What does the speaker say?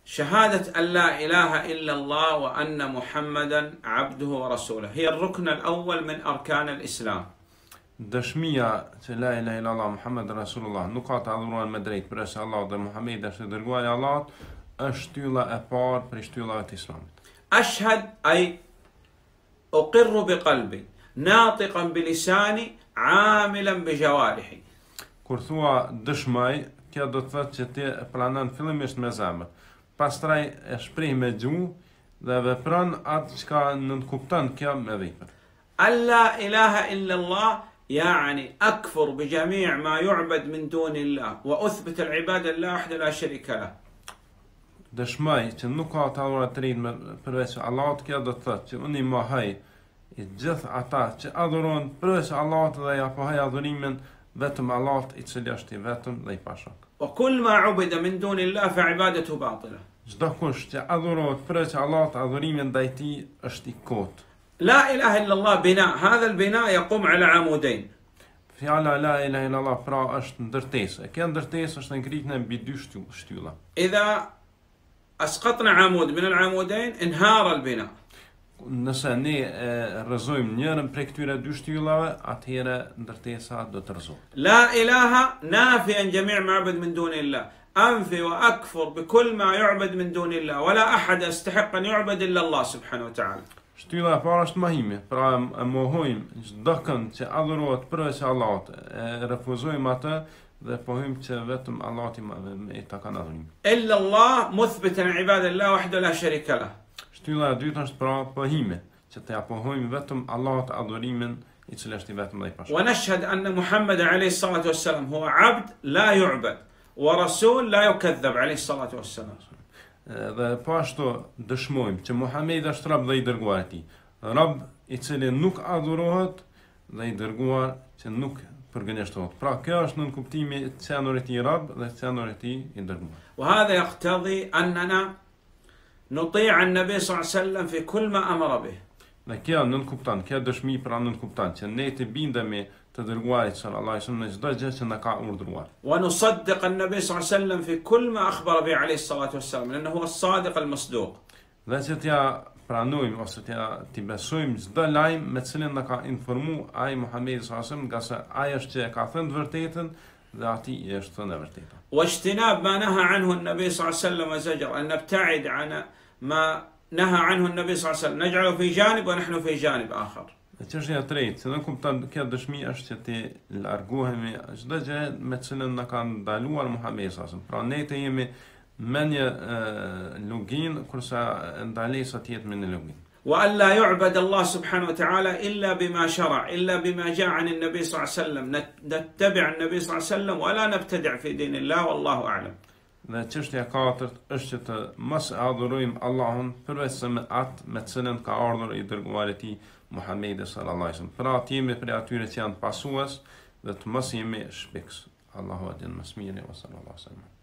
شهادة أن لا إله إلا الله وأن محمدا عبده ورسوله هي الركن الأول من أركان الإسلام. Dëshmia që la ilaha illallah Muhammed Rasulullah nuk ka të adhuruar me drejt përveç Allahut dhe Muhamedi është dërguari i Allahut, është shtylla e parë për shtyllave të Islamit. أشهد أي أقر بقلبي ناطقا بلساني عاملا بجوارحي. Kur thua dëshmoj, kjo do të thotë që ti e pranon fillimisht me zemër, pastaj e shpreh me gjuhë dhe vepron atë çka nënkupton kjo me vepër. ألا إله إلا الله يعني أكفر بجميع ما يعبد من دون الله وأثبت العبادة لله وحده لا شريك له. Dëshmoj që nuk ka të adhuruar të tjerë përveç Allahut, kjo do të thotë që unë i mohoj i gjithë ata që adhurojnë përveç Allahut dhe ja pohoj adhurimin vetëm Allahut i cili është i vetëm dhe i pashok. وكل ما عبد من دون الله فعبادته باطلة. Çdo kush që adhurohet përveç Allahut, adhurimi ndaj tij është i kotë. لا إله إلا الله بناء، هذا البناء يقوم على عمودين. Fjala la ilaha illallah pra është ndërtesë. Kjo ndërtesë është ngritën mbi dy shtylla. إذا أسقطنا عمود من العمودين انهار البناء. Nëse ne rrëzojmë njërin prej këtyre dy shtyllave, atëherë ndërtesa do të rrëzohet. لا إله نافيا جميع ما يعبد من دون الله، أنفي وأكفر بكل ما يعبد من دون الله ولا أحد يستحق أن يعبد إلا الله سبحانه وتعالى. Shtylla e parë është mohimi, pra e mohojmë çdo kënd që adhurohet përveç Allahut, e refuzojmë atë dhe pohojmë që vetëm Allahu i ta ka adhurimin. إلا الله مثبتا عبادة الله وحده لا شريك له. Shtylla e dytë është pra pohimi, që të ja pohojmë vetëm Allahut adhurimin i cili është i vetëm dhe i pashok. ونشهد أن محمد عليه الصلاة والسلام هو عبد لا يعبد ورسول لا يكذب عليه الصلاة والسلام. Dhe po ashtu dëshmojmë që Muhamedi është rob dhe i dërguar i tij, rob i cili nuk adhurohet dhe i dërguar që nuk përgënjeshtohet. Pra kjo është nën kuptimi i cenërit i rob dhe cenërit i dërguar. وهذا يقتضي أننا نطيع النبي صلى الله عليه وسلم في كل ما أمر به. Dhe kjo nën kupton, kjo dëshmi pra nën kupton që ne të bindemi të dërguarit sallallahu alaihi wasallam në çdo gjë që na ka urdhëruar. ونصدق النبي صلى الله عليه وسلم في كل ما أخبر به عليه الصلاة والسلام لأنه هو الصادق المصدوق. Dhe që t'ja pranojmë ose t'i besojmë çdo lajm me cilin na ka informuar ai Muhamedi sallallahu alaihi wasallam, nga se ai është që e ka thënë të vërtetën dhe ati është thënë e vërtetën. واجتناب ما نهى عنه النبي صلى الله عليه وسلم وزجر أن نبتعد عن ما نهى عنه النبي صلى الله عليه وسلم نجعله في جانب ونحن في جانب آخر. Çështja e tretë, që ne kupton kjo dëshmi është që ti largohemi çdo gjë me cilën na ka ndaluar Muhamedi sallallahu alaihi wasallam. Pra ne të jemi me një lugin kurse ndalesa të jetë me një lugin. وألا يعبد الله سبحانه وتعالى إلا بما شرع إلا بما جاء عن النبي صلى الله عليه وسلم، نتبع النبي صلى الله عليه وسلم ولا نبتدع في دين الله والله أعلم. Dhe çështja e katërt është që të mos adhurojmë Allahun përveç se me atë me cilën ka ardhur i dërguari i tij Muhamedi sallallahu alaihi wasallam. Pra të jemi prej atyre që janë pasues dhe të mos jemi shpeks. Allahu e din më së miri, sallallahu alaihi wasallam.